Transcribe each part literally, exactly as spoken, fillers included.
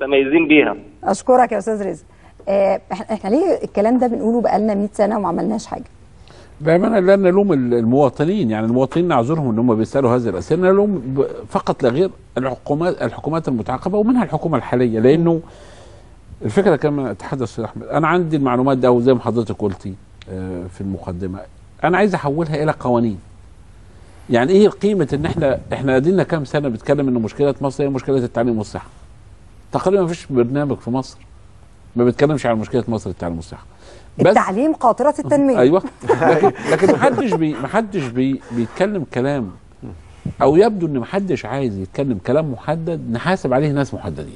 متميزين بيها. اشكرك يا استاذ رزق. آه احنا ليه الكلام ده بنقوله بقالنا مئة سنه وما عملناش حاجه؟ بامانه لا نلوم المواطنين، يعني المواطنين نعذرهم ان هم بيسالوا هذه الاسئله، نلوم فقط لا غير الحكومات الحكومات المتعاقبه ومنها الحكومه الحاليه، لانه الفكره كما تحدث استاذ احمد، انا عندي المعلومات ده وزي ما حضرتك قلتي في المقدمه، انا عايز احولها الى قوانين. يعني ايه قيمه ان احنا احنا قدينا كام سنه بنتكلم ان مشكله مصر هي مشكله التعليم والصحه. تقريبا ما فيش برنامج في مصر ما بيتكلمش عن مشكله مصر التعليم والصحه. التعليم قاطره التنميه. ايوه لكن لكن ما حدش بي ما حدش بي بيتكلم كلام، او يبدو ان ما حدش عايز يتكلم كلام محدد نحاسب عليه ناس محددين.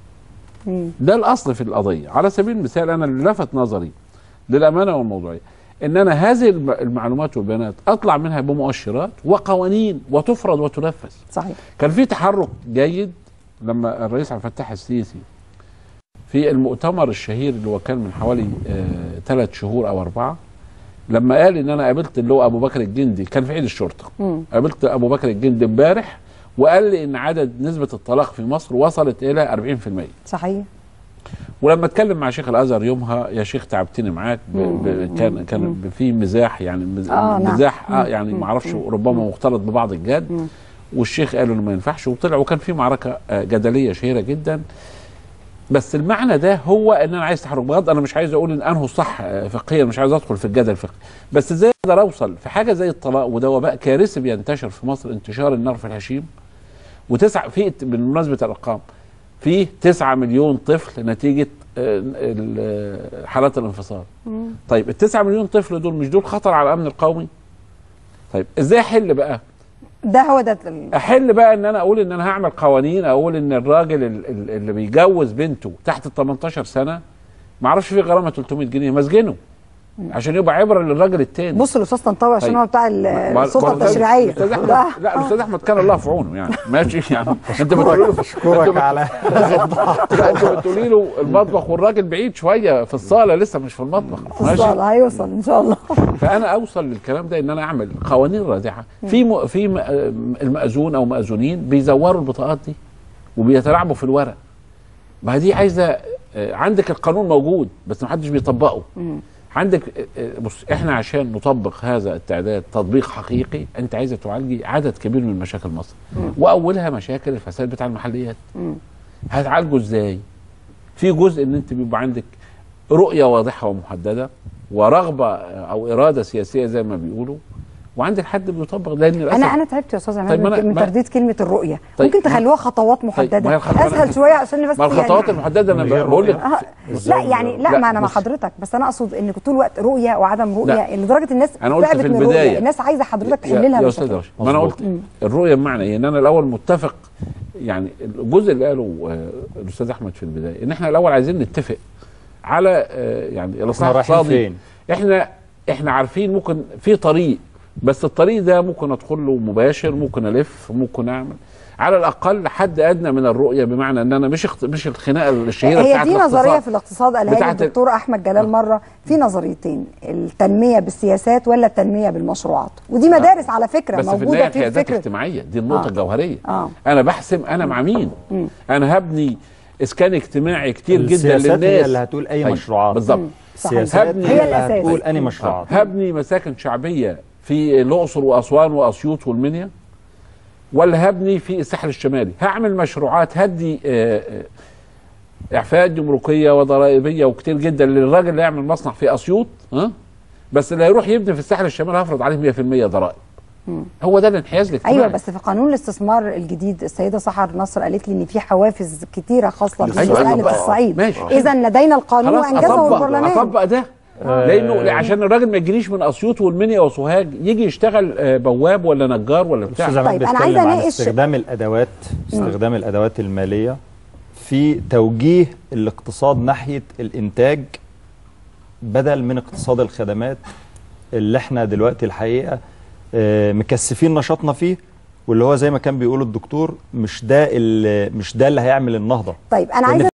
ده الاصل في القضيه. على سبيل المثال انا اللي لفت نظري للامانه والموضوعيه ان انا هذه المعلومات والبيانات اطلع منها بمؤشرات وقوانين وتفرض وتنفذ. صحيح. كان في تحرك جيد لما الرئيس عبد الفتاح السيسي في المؤتمر الشهير اللي هو كان من حوالي ثلاث آه شهور او اربعه، لما قال ان انا قابلت اللي هو ابو بكر الجندي، كان في عيد الشرطه. مم. قابلت ابو بكر الجندي امبارح وقال لي ان عدد نسبه الطلاق في مصر وصلت الى أربعين في المية. صحيح. ولما اتكلم مع شيخ الازهر يومها، يا شيخ تعبتني معاك، كان كان مم. في مزاح يعني مز آه مزاح آه يعني ما اعرفش ربما مختلط ببعض الجد. مم. والشيخ قال انه ما ينفعش وطلع، وكان في معركه جدليه شهيره جدا. بس المعنى ده هو ان انا عايز تحرك بغض، انا مش عايز اقول ان انه صح فقهيا، مش عايز ادخل في الجدل الفقهي، بس ازاي اقدر اوصل في حاجه زي الطلاق، وده وباء كارثي بينتشر في مصر، انتشار النار في الهشيم. وتسعه في بالمناسبه الارقام، في تسعة مليون طفل نتيجه حالات الانفصال. مم. طيب التسعة مليون طفل دول مش دول خطر على الامن القومي؟ طيب ازاي احل بقى؟ ده هو ده احل بقى ان انا اقول ان انا هعمل قوانين، اقول ان الراجل اللي بيجوز بنته تحت ال تمنتاشر سنه ما اعرفش فيه غرامه ثلاثمية جنيه مسجنه عشان يبقى عبره للراجل الثاني. بص الاستاذ طنطاوي عشان هو بتاع السلطه التشريعيه. لا الاستاذ احمد كان الله في عونه يعني ماشي يعني انت بتقول له اشكرك على انت بتقولي له المطبخ والراجل بعيد شويه في الصاله لسه مش في المطبخ. في الصاله هيوصل ان شاء الله. فانا اوصل للكلام ده ان انا اعمل قوانين رادعه في م... في م... المأذون او مأذونين بيزوروا البطاقات دي وبيتلاعبوا في الورق. ما دي عايزه عندك القانون موجود بس ما حدش بيطبقه. عندك بص احنا عشان نطبق هذا التعداد تطبيق حقيقي انت عايزه تعالجي عدد كبير من مشاكل مصر. مم. واولها مشاكل الفساد بتاع المحليات. هتعالجه ازاي؟ في جزء ان انت بيبقى عندك رؤيه واضحه ومحدده ورغبه او اراده سياسيه زي ما بيقولوا، وعندك حد بيطبق. لان انا انا تعبت يا استاذ عماد طيب من, من ترديد كلمه الرؤيه. طيب ممكن تخلوها خطوات محدده طيب اسهل شويه عشان بس ما الخطوات يعني المحدده انا بقول لك آه لا يعني لا, لا ما انا مع حضرتك، بس انا اقصد ان طول الوقت رؤيه وعدم رؤيه لدرجه الناس انا قلت في البدايه الناس عايزه حضرتك تحل لها يا استاذ رشيد. ما انا قلت الرؤيه بمعنى ايه؟ ان انا الاول متفق، يعني الجزء اللي قاله الاستاذ احمد في البدايه ان احنا الاول عايزين نتفق على يعني الاصلاح الاقتصادي. احنا احنا عارفين ممكن في طريق، بس الطريق ده ممكن ادخل له مباشر، ممكن الف، ممكن اعمل على الاقل حد ادنى من الرؤيه، بمعنى ان انا مش اخت... مش الخناقه الشهيره بتاعت هي دي نظريه في الاقتصاد قالها لي الدكتور احمد جلال مره، في نظريتين، التنميه بالسياسات ولا التنميه بالمشروعات، ودي مدارس على فكره بس موجوده في الفكره اجتماعيه. دي النقطه آه. الجوهريه. آه. انا بحسم انا مع مين. م. انا هبني اسكان اجتماعي كتير جدا للناس. هي اللي هتقول اي مشروعات بالظبط. السياسات هي اللي هتقول اني مشروعات. هبني مساكن شعبيه في الاقصر واسوان واسيوط والمنيا، ولا هبني في الساحل الشمالي؟ هعمل مشروعات هدي اعفاءات جمركيه وضرائبيه وكتير جدا للراجل اللي يعمل مصنع في اسيوط، ها بس اللي هيروح يبني في الساحل الشمالي هفرض عليه مية في المية ضرائب. هو ده الانحياز الاجتماعي. ايوه بس في قانون الاستثمار الجديد السيده سحر نصر قالت لي ان في حوافز كتيره خاصه بمساله الصعيد. اذا لدينا القانون وانجزه البرلمان. اطبق ده آه لانه عشان الراجل ما يجيليش من اسيوط والمنيا وسوهاج يجي يشتغل بواب ولا نجار ولا بتاع. طيب انا عايزه اناقش استخدام الادوات استخدام م. الادوات الماليه في توجيه الاقتصاد ناحيه الانتاج بدل من اقتصاد الخدمات اللي احنا دلوقتي الحقيقه مكثفين نشاطنا فيه، واللي هو زي ما كان بيقول الدكتور مش ده اللي مش ده اللي هيعمل النهضه. طيب انا عايزه